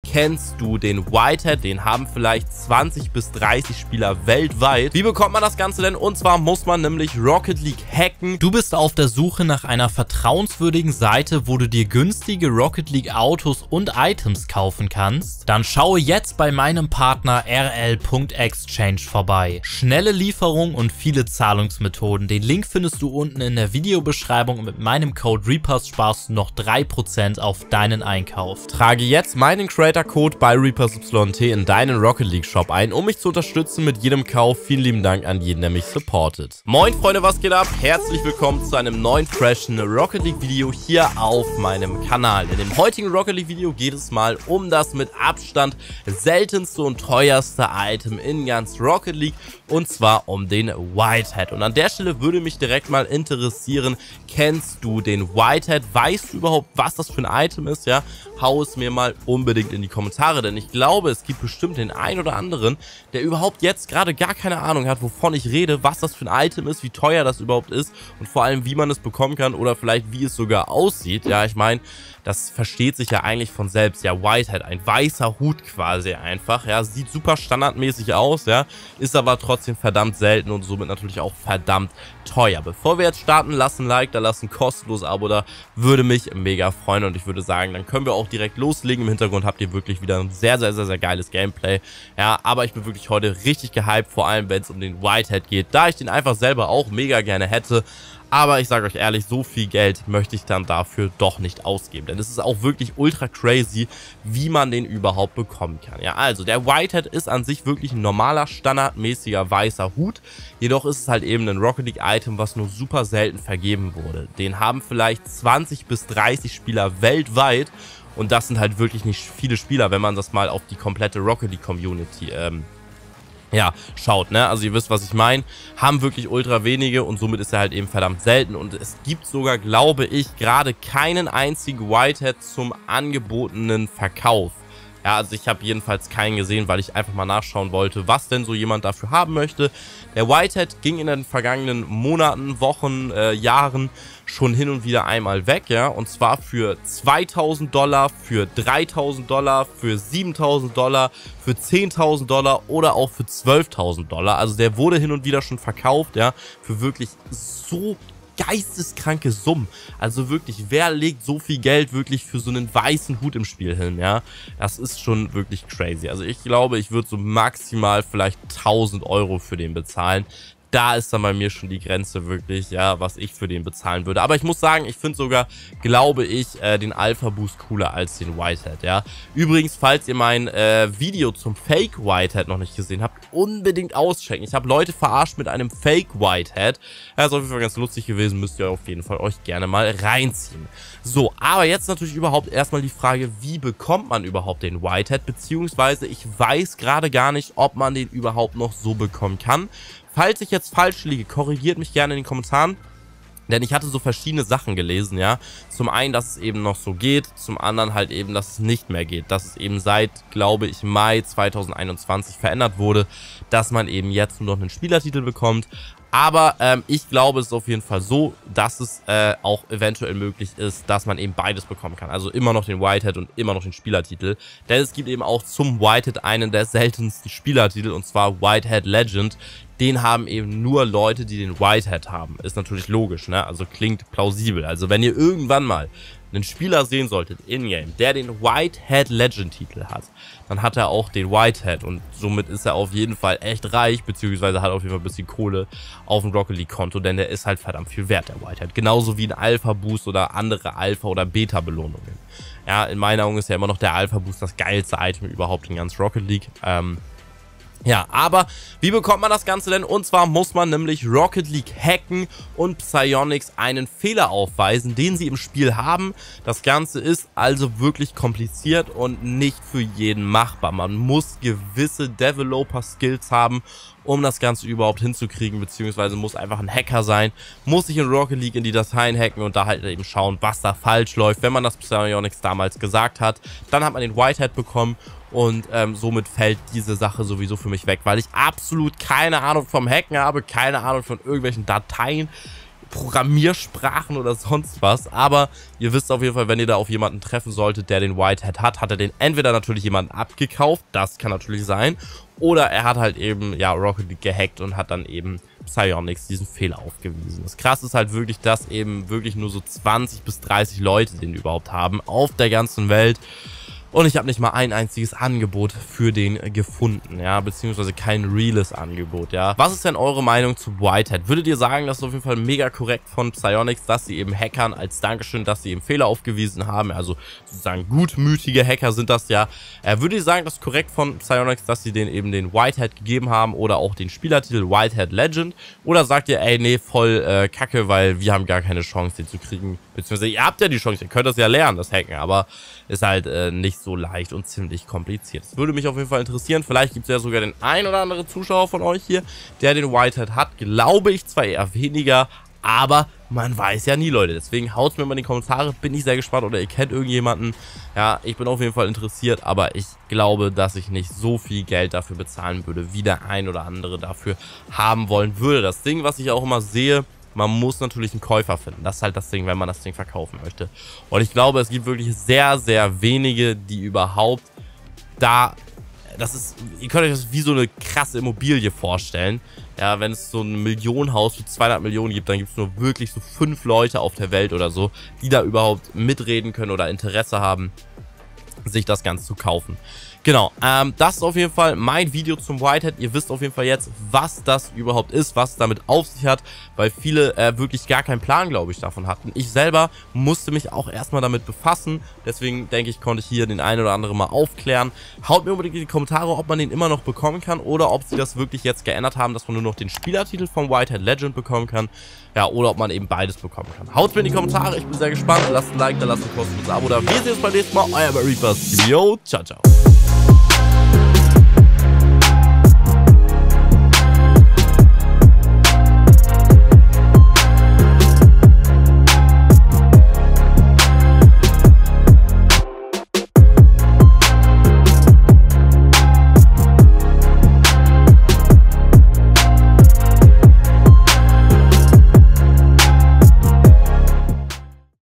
Kennst du den Whitehead? Den haben vielleicht 20 bis 30 Spieler weltweit. Wie bekommt man das Ganze denn? Und zwar muss man nämlich Rocket League hacken. Du bist auf der Suche nach einer vertrauenswürdigen Seite, wo du dir günstige Rocket League Autos und Items kaufen kannst. Dann schaue jetzt bei meinem Partner rl.exchange vorbei. Schnelle Lieferung und viele Zahlungsmethoden. Den Link findest du unten in der Videobeschreibung und mit meinem Code Reapers sparst du noch 3% auf deinen Einkauf. Trage jetzt meinen Creator-Code bei ReapersYT in deinen Rocket League Shop ein, um mich zu unterstützen mit jedem Kauf. Vielen lieben Dank an jeden, der mich supportet. Moin Freunde, was geht ab? Herzlich willkommen zu einem neuen freshen Rocket League Video hier auf meinem Kanal. In dem heutigen Rocket League Video geht es mal um das mit Abstand seltenste und teuerste Item in ganz Rocket League, und zwar um den Whitehead. Und an der Stelle würde mich direkt mal interessieren, kennst du den Whitehead? Weißt du überhaupt, was das für ein Item ist? Ja, hau es mir mal unbedingt in die Kommentare, denn ich glaube, es gibt bestimmt den einen oder anderen, der überhaupt jetzt gerade gar keine Ahnung hat, wovon ich rede, was das für ein Item ist, wie teuer das überhaupt ist und vor allem, wie man es bekommen kann oder vielleicht, wie es sogar aussieht. Ja, ich meine, das versteht sich ja eigentlich von selbst. Ja, Whitehead, ein weißer Hut quasi einfach. Ja, sieht super standardmäßig aus, ja, ist aber trotzdem verdammt selten und somit natürlich auch verdammt teuer. Bevor wir jetzt starten, lasst ein Like da, lasst ein kostenloses Abo da, würde mich mega freuen, und ich würde sagen, dann können wir auch direkt loslegen. Im Hintergrund habt ihr wirklich wieder ein sehr geiles Gameplay. Ja, aber ich bin wirklich heute richtig gehypt, vor allem wenn es um den Whitehead geht, da ich den einfach selber auch mega gerne hätte. Aber ich sage euch ehrlich, so viel Geld möchte ich dann dafür doch nicht ausgeben. Denn es ist auch wirklich ultra crazy, wie man den überhaupt bekommen kann. Ja, also der Whitehead ist an sich wirklich ein normaler, standardmäßiger weißer Hut. Jedoch ist es halt eben ein Rocket League Item, was nur super selten vergeben wurde. Den haben vielleicht 20 bis 30 Spieler weltweit. Und das sind halt wirklich nicht viele Spieler, wenn man das mal auf die komplette Rocket League Community ja, schaut, ne? Also ihr wisst, was ich meine. Haben wirklich ultra wenige und somit ist er halt eben verdammt selten. Und es gibt sogar, glaube ich, gerade keinen einzigen Whitehead zum angebotenen Verkauf. Ja, also ich habe jedenfalls keinen gesehen, weil ich einfach mal nachschauen wollte, was denn so jemand dafür haben möchte. Der Whitehead ging in den vergangenen Monaten, Wochen, Jahren schon hin und wieder einmal weg, ja, und zwar für $2.000, für $3.000, für $7.000, für $10.000 oder auch für $12.000. Also der wurde hin und wieder schon verkauft, ja, für wirklich so geisteskranke Summen. Also wirklich, wer legt so viel Geld wirklich für so einen weißen Hut im Spiel hin, ja? Das ist schon wirklich crazy. Also ich glaube, ich würde so maximal vielleicht 1.000 Euro für den bezahlen. Da ist dann bei mir schon die Grenze wirklich, ja, was ich für den bezahlen würde. Aber ich muss sagen, ich finde sogar, glaube ich, den Alpha Boost cooler als den Whitehead, ja. Übrigens, falls ihr mein Video zum Fake Whitehead noch nicht gesehen habt, unbedingt auschecken. Ich habe Leute verarscht mit einem Fake Whitehead. Ja, ist auf jeden Fall ganz lustig gewesen, müsst ihr auf jeden Fall euch gerne mal reinziehen. So, aber jetzt natürlich überhaupt erstmal die Frage, wie bekommt man überhaupt den Whitehead, beziehungsweise ich weiß gerade gar nicht, ob man den überhaupt noch so bekommen kann. Falls ich jetzt falsch liege, korrigiert mich gerne in den Kommentaren, denn ich hatte so verschiedene Sachen gelesen, ja. Zum einen, dass es eben noch so geht, zum anderen halt eben, dass es nicht mehr geht. Dass es eben seit, glaube ich, Mai 2021 verändert wurde, dass man eben jetzt nur noch einen Spielertitel bekommt. Aber ich glaube, es ist auf jeden Fall so, dass es auch eventuell möglich ist, dass man eben beides bekommen kann. Also immer noch den Whitehead und immer noch den Spielertitel. Denn es gibt eben auch zum Whitehead einen der seltensten Spielertitel, und zwar Whitehead Legend. Den haben eben nur Leute, die den Whitehead haben. Ist natürlich logisch, ne? Also klingt plausibel. Also wenn ihr irgendwann mal einen Spieler sehen solltet in-game, der den Whitehead Legend Titel hat, dann hat er auch den Whitehead und somit ist er auf jeden Fall echt reich, beziehungsweise hat auf jeden Fall ein bisschen Kohle auf dem Rocket League Konto, denn der ist halt verdammt viel wert, der Whitehead. Genauso wie ein Alpha Boost oder andere Alpha oder Beta Belohnungen. Ja, in meinen Augen ist ja immer noch der Alpha Boost das geilste Item überhaupt in ganz Rocket League. Ja, aber wie bekommt man das Ganze denn? Und zwar muss man nämlich Rocket League hacken und Psyonix einen Fehler aufweisen, den sie im Spiel haben. Das Ganze ist also wirklich kompliziert und nicht für jeden machbar. Man muss gewisse Developer-Skills haben, um das Ganze überhaupt hinzukriegen, beziehungsweise muss einfach ein Hacker sein, muss sich in Rocket League in die Dateien hacken und da halt eben schauen, was da falsch läuft. Wenn man das Psyonix damals gesagt hat, dann hat man den Whitehead bekommen. Und somit fällt diese Sache sowieso für mich weg, weil ich absolut keine Ahnung vom Hacken habe, keine Ahnung von irgendwelchen Dateien. Programmiersprachen oder sonst was. Aber ihr wisst auf jeden Fall, wenn ihr da auf jemanden treffen solltet, der den Whitehead hat, hat er den entweder natürlich jemanden abgekauft, das kann natürlich sein, oder er hat halt eben, ja, Rocket League gehackt und hat dann eben Psyonix diesen Fehler aufgewiesen. Das Krasse ist halt wirklich, dass eben wirklich nur so 20 bis 30 Leute den überhaupt haben auf der ganzen Welt. Und ich habe nicht mal ein einziges Angebot für den gefunden, ja, beziehungsweise kein reales Angebot, ja. Was ist denn eure Meinung zu Whitehead? Würdet ihr sagen, das ist auf jeden Fall mega korrekt von Psyonix, dass sie eben Hackern als Dankeschön, dass sie eben Fehler aufgewiesen haben, also sozusagen gutmütige Hacker sind das ja. Würdet ihr sagen, das ist korrekt von Psyonix, dass sie den eben den Whitehead gegeben haben oder auch den Spielertitel Whitehead Legend? Oder sagt ihr, ey, nee, voll kacke, weil wir haben gar keine Chance, den zu kriegen, beziehungsweise ihr habt ja die Chance, ihr könnt das ja lernen, das Hacken, aber ist halt nicht so leicht und ziemlich kompliziert. Das würde mich auf jeden Fall interessieren. Vielleicht gibt es ja sogar den ein oder anderen Zuschauer von euch hier, der den Whitehead hat. Glaube ich zwar eher weniger, aber man weiß ja nie, Leute. Deswegen haut mir mal in die Kommentare. Bin ich sehr gespannt oder ihr kennt irgendjemanden. Ja, ich bin auf jeden Fall interessiert, aber ich glaube, dass ich nicht so viel Geld dafür bezahlen würde, wie der ein oder andere dafür haben wollen würde. Das Ding, was ich auch immer sehe, man muss natürlich einen Käufer finden. Das ist halt das Ding, wenn man das Ding verkaufen möchte. Und ich glaube, es gibt wirklich sehr, sehr wenige, die überhaupt da... Das ist, ihr könnt euch das wie so eine krasse Immobilie vorstellen. Ja, wenn es so ein Millionenhaus für 200 Millionen gibt, dann gibt es nur wirklich so 5 Leute auf der Welt oder so, die da überhaupt mitreden können oder Interesse haben, sich das Ganze zu kaufen. Genau, das ist auf jeden Fall mein Video zum Whitehead. Ihr wisst auf jeden Fall jetzt, was das überhaupt ist, was es damit auf sich hat, weil viele wirklich gar keinen Plan, glaube ich, davon hatten. Ich selber musste mich auch erstmal damit befassen, deswegen denke ich, konnte ich hier den einen oder anderen mal aufklären. Haut mir unbedingt in die Kommentare, ob man den immer noch bekommen kann oder ob sie das wirklich jetzt geändert haben, dass man nur noch den Spielertitel vom Whitehead Legend bekommen kann. Ja, oder ob man eben beides bekommen kann. Haut mir in die Kommentare, ich bin sehr gespannt. Lasst ein Like da, lasst ein kostenloses Abo da. Wir sehen uns beim nächsten Mal. Euer Reapers. Yo, ciao, ciao.